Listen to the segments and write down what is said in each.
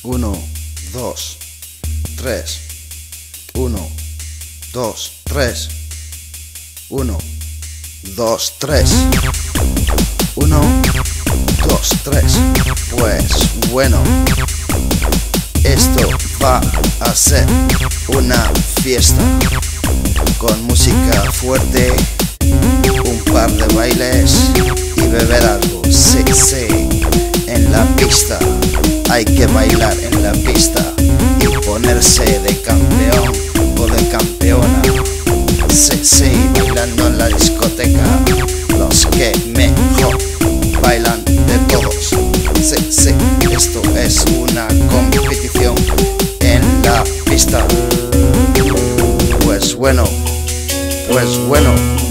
1, 2, 3. 1, 2, 3. 1, 2, 3. 1, 2, 3. Pues bueno, esto va a ser una fiesta con música fuerte, un par de bailes y beber algo. Sí, sí, en la pista hay que bailar en la pista y ponerse de campeón o de campeona. Sí, sí, bailando en la discoteca, los que mejor bailan de todos. Sí, sí, esto es una competición en la pista. Pues bueno, pues bueno.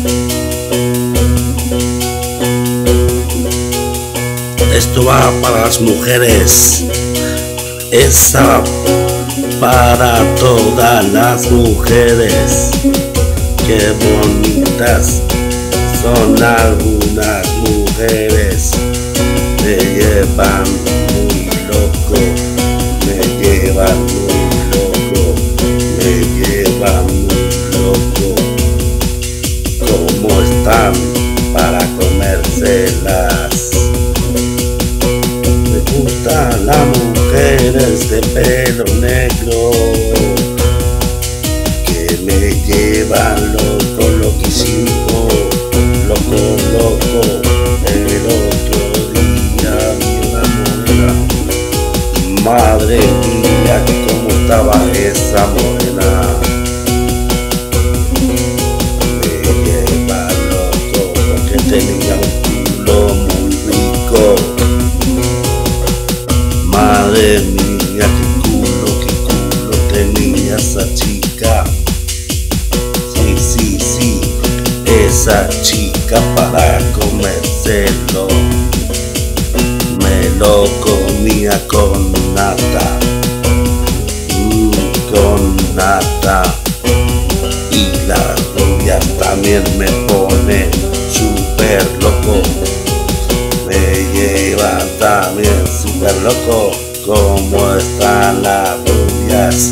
Esto va para las mujeres, esa para todas las mujeres. Qué bonitas son algunas mujeres, me llevan muy loco, me llevan muy loco, me llevan muy loco. ¿Cómo están para comérselas? Me gustan las mujeres de pelo negro que me llevan loco, loquísimo, loco, loco. El otro día vi una morena, madre mía, cómo estaba esa morena. Me lleva loco porque tenía un culo muy rico. Madre mía, qué culo tenía esa chica. Sí, sí, sí, esa chica para comérselo. Me lo comía con nata, con nata. Y las rubias también me pone súper loco. Me lleva también súper loco. ¿Cómo están las rubias?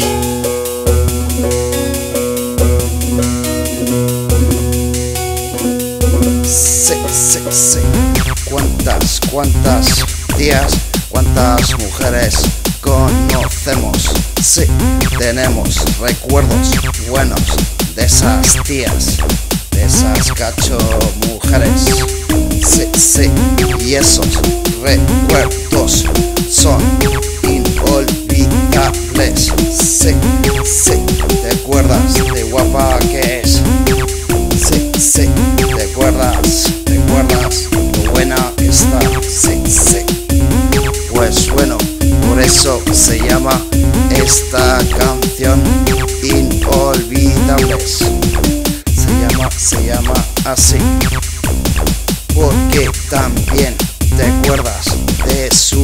Sí, sí, sí. ¿Cuántas tías, cuántas mujeres conocemos? Sí, tenemos recuerdos buenos de esas tías, de esas cacho mujeres. Sí, sí, y esos recuerdos son inolvidables. Sí, sí, ¿te acuerdas de guapa que es? Sí, sí, ¿te acuerdas lo buena que está? Sí, sí. Pues bueno, por eso se llama esta canción Inolvidables. Se llama así porque también te acuerdas de su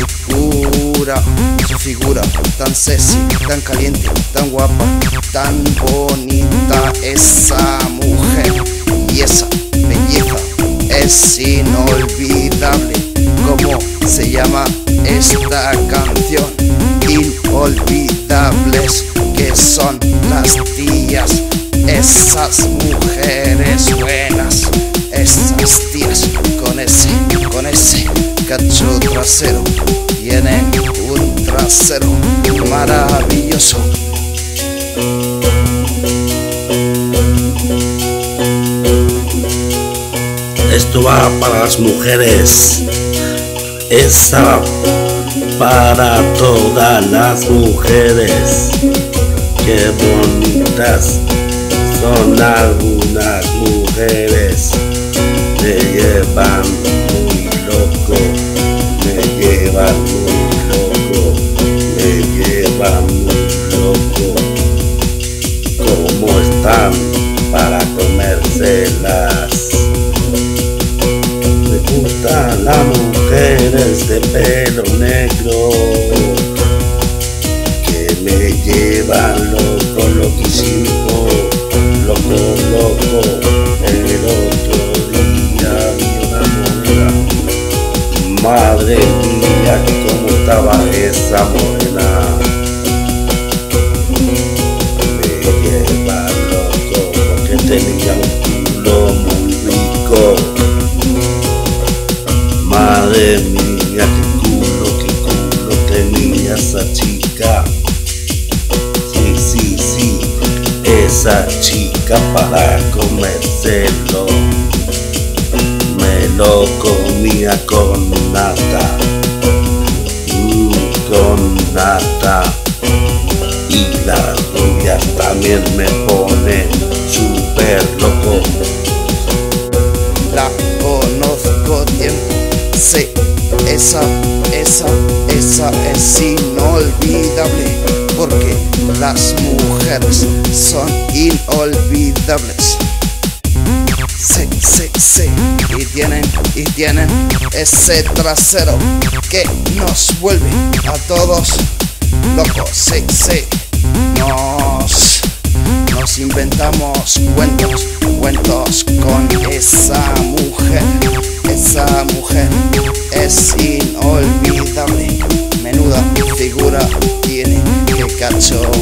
figura tan sexy, tan caliente, tan guapa, tan bonita esa mujer, y esa belleza es inolvidable. ¿Cómo se llama esta canción? Inolvidables, que son las tías, esas mujeres buenas, esas tías con ese cacho trasero, tienen un trasero maravilloso. Esto va para las mujeres, esa para todas las mujeres. Qué bonitas son algunas mujeres, me llevan muy loco, me llevan muy loco, me llevan muy loco. ¿Cómo están para comérselas? Me gustan las mujeres de pelo negro que me llevan loco, loquísimo, loco, loco. El otro día vi una morena, madre mía, cómo gustaba esa morena. Me lleva loco porque tenía un culo muy rico. Madre mía, qué culo tenía esa chica. Sí, esa chica para comérselo. Me lo comía con nata, con nata. Y las rubias también me ponen súper loco. La conozco tiempo, sí, esa es inolvidable, porque las mujeres son inolvidables. Sí, y tienen ese trasero que nos vuelve a todos locos. Sí, nos inventamos cuentos con esa mujer. Esa mujer es inolvidable. Menuda figura tiene, qué cacho